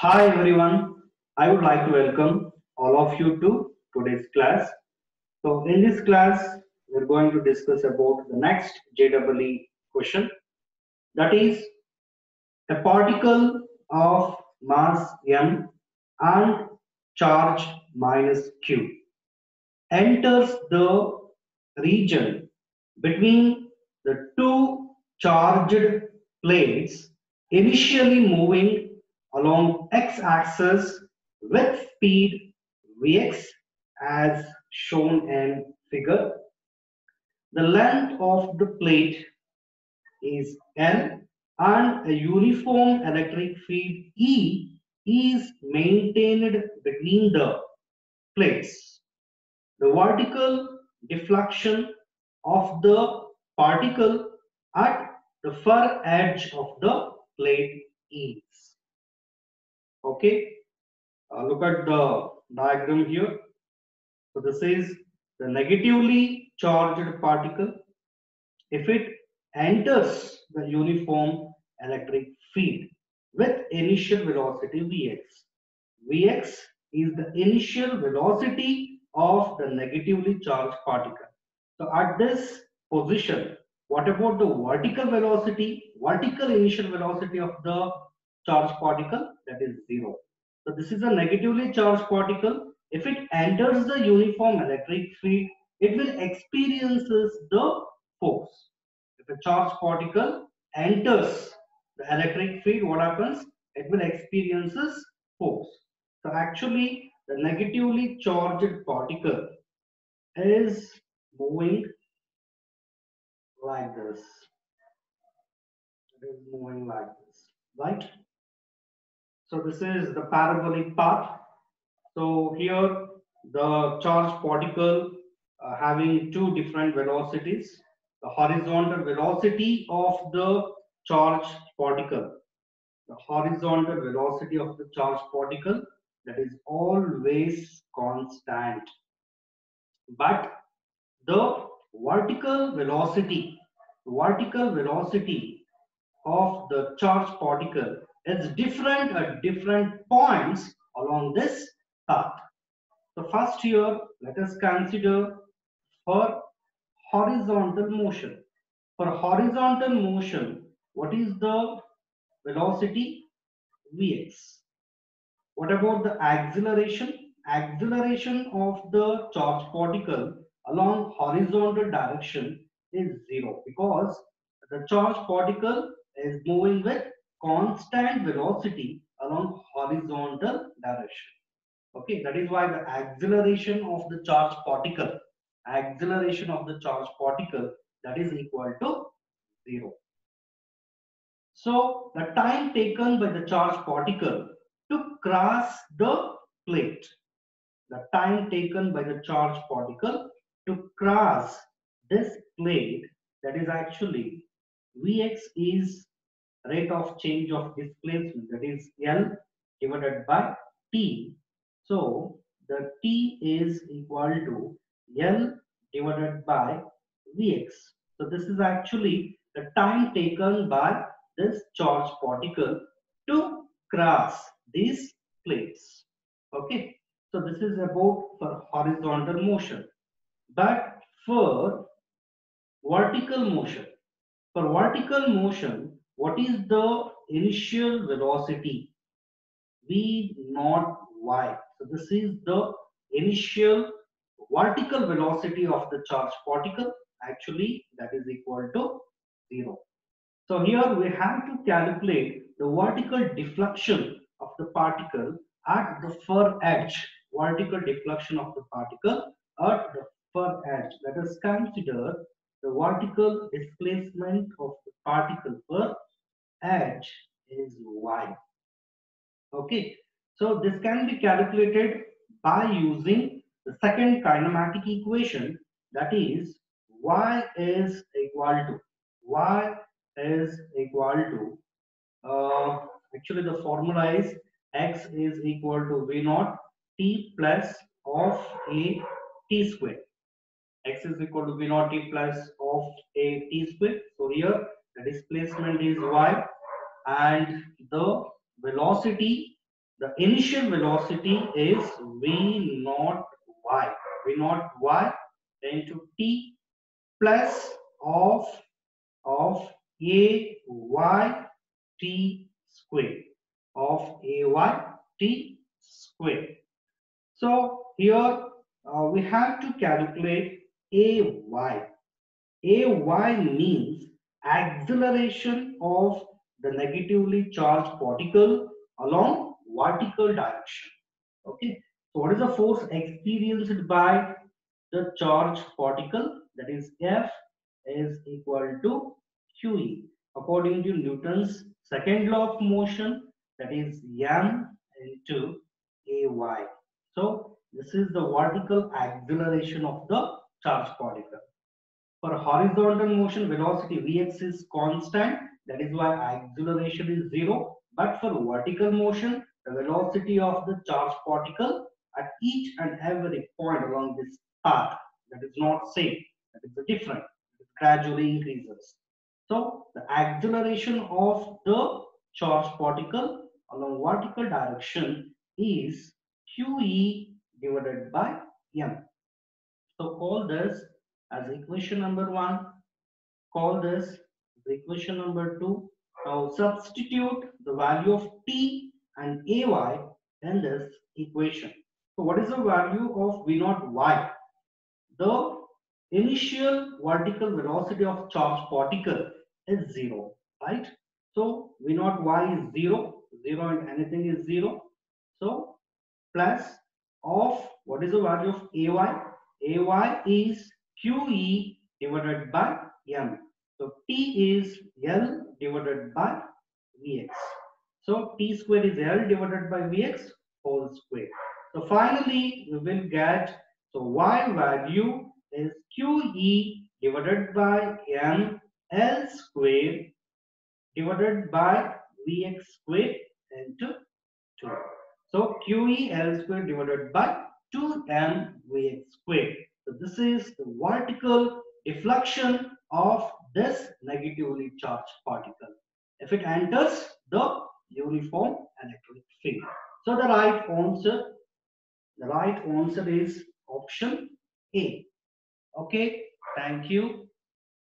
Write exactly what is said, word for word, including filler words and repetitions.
Hi everyone, I would like to welcome all of you to today's class. So in this class, we're going to discuss about the next J E E question, that is a particle of mass m and charge minus q enters the region between the two charged plates, initially moving along x-axis with speed vx as shown in figure. The length of the plate is L and a uniform electric field E is maintained between the plates. The vertical deflection of the particle at the far edge of the plate is. Okay, uh, look at the diagram here. So this is the negatively charged particle. If it enters the uniform electric field with initial velocity Vx, Vx is the initial velocity of the negatively charged particle. So at this position, what about the vertical velocity, vertical initial velocity of the charged particle? That is zero. So this is a negatively charged particle. If it enters the uniform electric field, it will experiences the force. If a charged particle enters the electric field, what happens? It will experiences force. So actually, the negatively charged particle is moving like this. It is moving like this, right? So this is the parabolic path. So here the charged particle uh, having two different velocities. The horizontal velocity of the charged particle, the horizontal velocity of the charged particle, that is always constant. But the vertical velocity, vertical velocity of the charged particle is different at different points along this path. So first here, let us consider for horizontal motion. For horizontal motion, what is the velocity? Vx. What about the acceleration? Acceleration of the charged particle along horizontal direction is zero because the charged particle is moving with constant velocity along horizontal direction. Okay, that is why the acceleration of the charged particle, acceleration of the charged particle, that is equal to zero. So the time taken by the charged particle to cross the plate, the time taken by the charged particle to cross this plate, that is actually Vx is rate of change of displacement, that is L divided by T. So the T is equal to L divided by Vx. So this is actually the time taken by this charged particle to cross these plates. Okay, so this is about for horizontal motion. But for vertical motion, for vertical motion, what is the initial velocity? V naught y. So this is the initial vertical velocity of the charged particle. Actually, that is equal to zero. So here we have to calculate the vertical deflection of the particle at the far edge. Vertical deflection of the particle at the far edge. Let us consider the vertical displacement of the particle per edge is y. Okay, so this can be calculated by using the second kinematic equation, that is y is equal to y is equal to uh, actually the formula is x is equal to v naught t plus of a t square. X is equal to v naught t plus of a t square. So here the displacement is y and the velocity The initial velocity is v naught y. V naught y into t plus of of a y t square of a y t square. So here uh, we have to calculate a y. A y means acceleration of the negatively charged particle along vertical direction. Okay. So what is the force experienced by the charged particle? That is F is equal to Q E. According to Newton's second law of motion, that is M into A Y. So this is the vertical acceleration of the charged particle. For horizontal motion, velocity Vx is constant. That is why acceleration is zero. But for vertical motion, the velocity of the charged particle at each and every point along this path, that is not same. That is different. It gradually increases. So the acceleration of the charged particle along vertical direction is Qe divided by m. So call this as equation number one. Call this the equation number two. Now substitute the value of t and ay in this equation. So what is the value of v naught y? The initial vertical velocity of charged particle is zero, right? So v naught y is zero, zero and anything is zero. So plus of what is the value of ay? Ay is Qe divided by m. So T is L divided by Vx. So T square is L divided by Vx whole square. So finally we will get, so Y value is Qe divided by m L square divided by Vx square into two. So Qe L square divided by two m Vx square. So this is the vertical deflection of this negatively charged particle if it enters the uniform electric field. So the right answer, the right answer is option A. Okay, thank you.